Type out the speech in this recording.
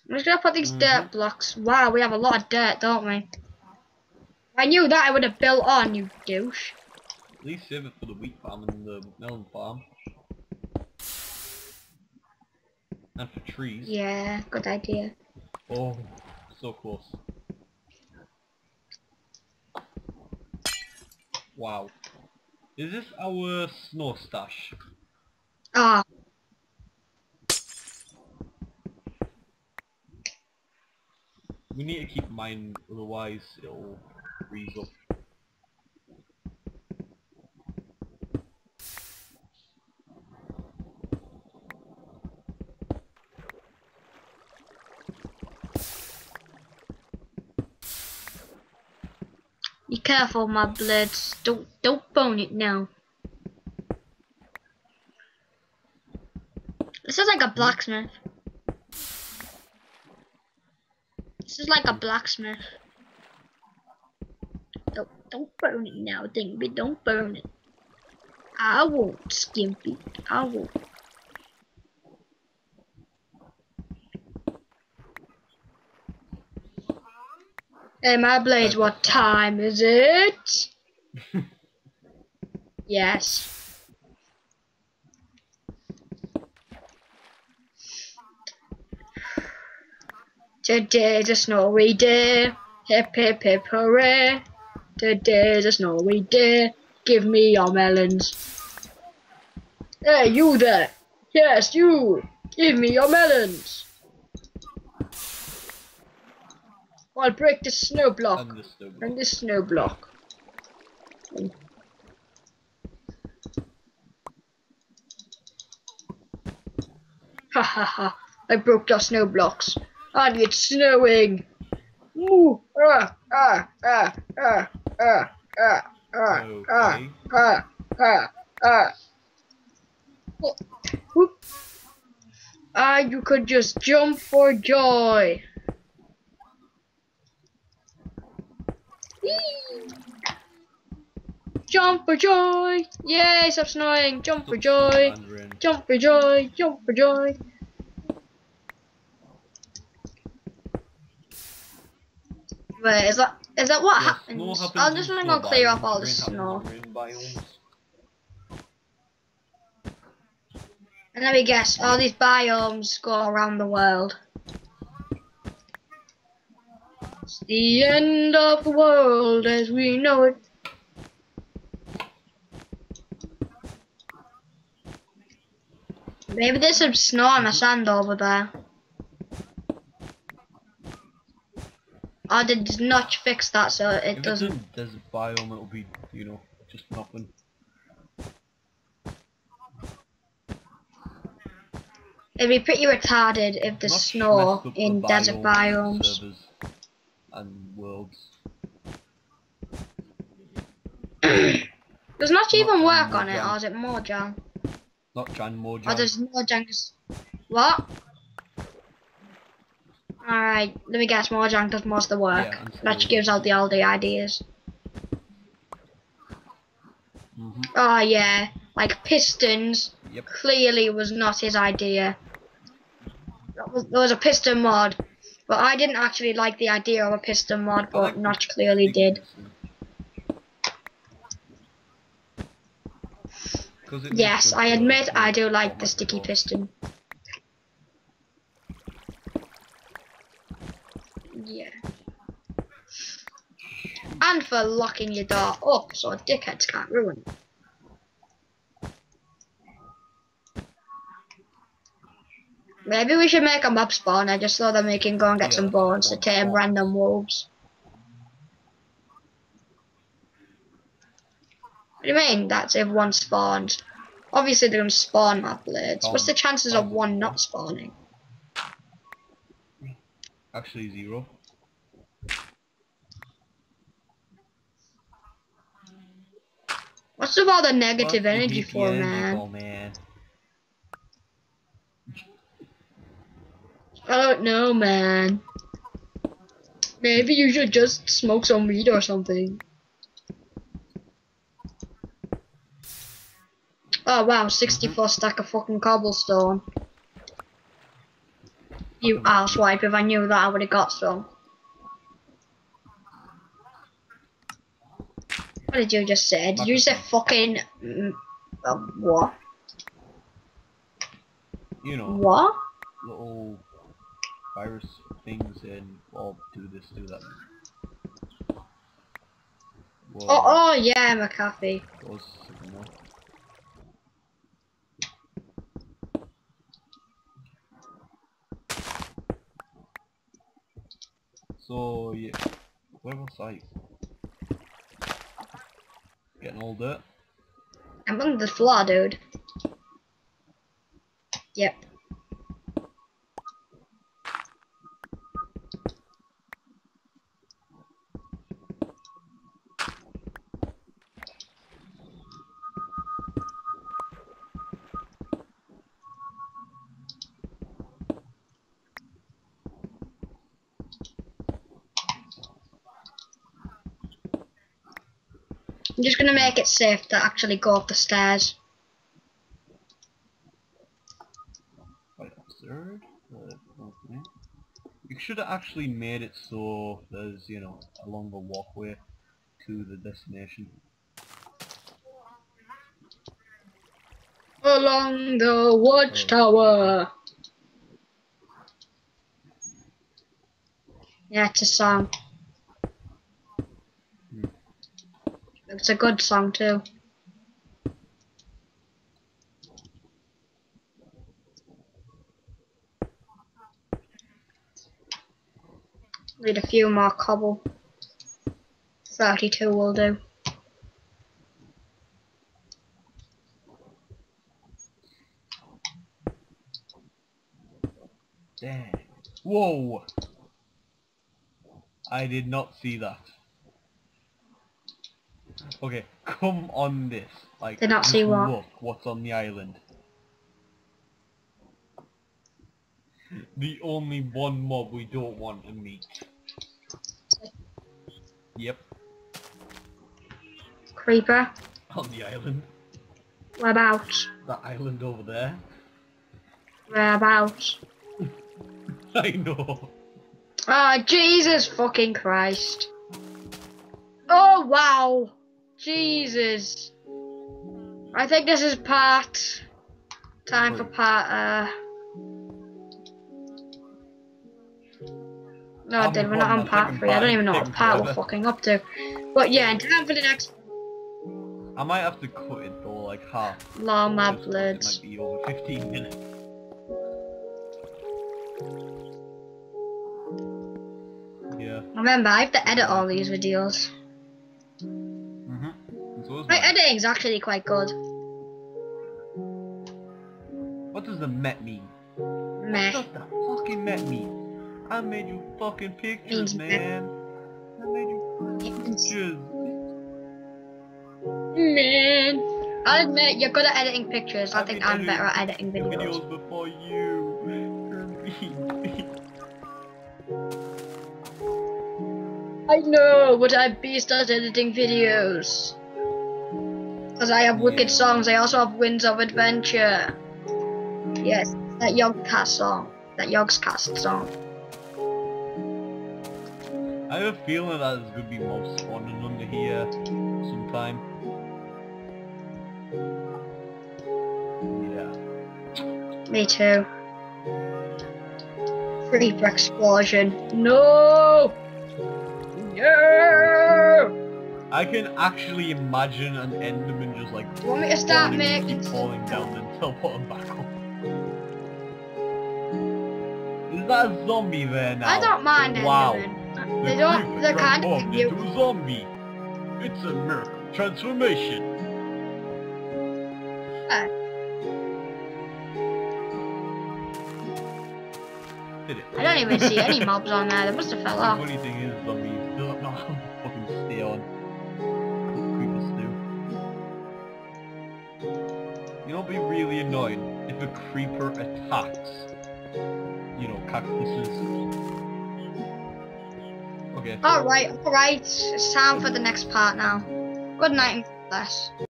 I'm just gonna put these dirt blocks. Wow, we have a lot of dirt, don't we? I knew that I would have built on, you douche. At least save it for the wheat farm and the melon farm. And for trees. Yeah, good idea. Oh, so close. Wow. Is this our snow stash? Ah. We need to keep mine, otherwise it'll freeze up. Be careful, my blades. Don't bone it now. This is like a blacksmith. This is like a blacksmith. Don't burn it now, Dingy. Don't burn it. I won't, Skimpy. I won't. Hey, my blades, what time is it? Yes. Today's a snowy day. Hip hip hip hooray. Today's a snowy day. Give me your melons. Hey, you there. Yes, you. Give me your melons. I'll break this snow block. And this snow block. Ha ha ha. I broke your snow blocks. And it's snowing. Ooh, ah, ah, ah, ah, ah, ah, ah, ah, ah, ah, ah. Ah, you could just jump for joy. Whee! Jump for joy. Yay, stop snowing. Jump for joy. Jump for joy. Jump for joy. Wait, is that what happens? I'm just gonna go clear off all the snow. And let me guess, all these biomes go around the world. It's the end of the world as we know it. Maybe there's some snow on the sand over there. I did not fix that, so it doesn't. If there's a biome, it'll be, you know, just nothing. It'd be pretty retarded if there's snow in desert biomes. And worlds. Does not even work on it, or is it Mojang? Not Jan, Mojang. Oh, there's Mojang. What? Alright, let me guess, Mojang does most of the work. Yeah, that gives out all the ideas. Oh yeah, like pistons. Yep. Clearly was not his idea. There was a piston mod, but I didn't actually like the idea of a piston mod, but Notch clearly did. Yes, I admit I do like the sticky piston. Yeah. And for locking your door up so dickheads can't ruin it. Maybe we should make a mob spawner just so that we can go and get some bones to tame random wolves. What do you mean? That's if one spawns. Obviously they're gonna spawn my blades. What's the chances of one not spawning? Actually 0. What's with all the negative energy for, man? I don't know, man. Maybe you should just smoke some weed or something. Oh wow, 64 stack of fucking cobblestone. You arsewipe, if I knew that I would have got some. What did you just say? Did you say fucking... what? You know. What? Little virus things and all do this, do that. Whoa. Oh yeah, McAfee. Was something more. So yeah, where was I? Getting all dirt. I'm on the floor, dude. Yep. I'm just gonna make it safe to actually go up the stairs. Right, third. Okay. You should have actually made it so there's, you know, a longer walkway to the destination. Along the watchtower. Yeah, it's a song. It's a good song too. Need a few more cobble. 32 will do. Dang. Whoa! I did not see that. Okay, come on this. Like, Did not just see what? look what's on the island. The only one mob we don't want to meet. Yep, Creeper. on the island. Whereabouts? That island over there. Whereabouts? I know. Oh, Jesus fucking Christ. Oh, wow. Jesus. I think this is part... Time for part, No, I'm dude, we're not on part 3. I don't even know what part we're fucking up to. But yeah, and time for the next... I might have to cut it though, like half. Law Mad Just 'cause it Blades. might be over 15 minutes. Yeah. Remember, I have to edit all these videos. So My editing's actually quite good. what does the Met mean? Meh. What does the fucking Met mean? I made you fucking pictures, Means Met. man. I made you fucking pictures. Man. I'll admit, you're good at editing pictures. I think I'm better at editing videos. Videos before you. I know, but I'm beast at editing videos. Because I have wicked songs, I also have Winds of Adventure. Yes, that Yogscast song. That Yogscast song. I have a feeling that there's gonna be mobs spawning under here sometime. Yeah. Me too. Creeper explosion. No! No! I can actually imagine an Enderman just like You want me to start spawning and making... keep falling down and teleporting back up. Is that a zombie there now? I don't mind Wow. Enderman. They don't... They can't transformed give into you... a zombie. It's a miracle transformation. Did it? I don't even see any mobs on there. They must have fell The off. funny thing is, zombies don't know how to fucking stay on. Creepers do. You know, it'd be really annoying if a creeper attacks, you know, cactuses. Okay. Alright, alright. It's time for the next part now. Good night and God bless.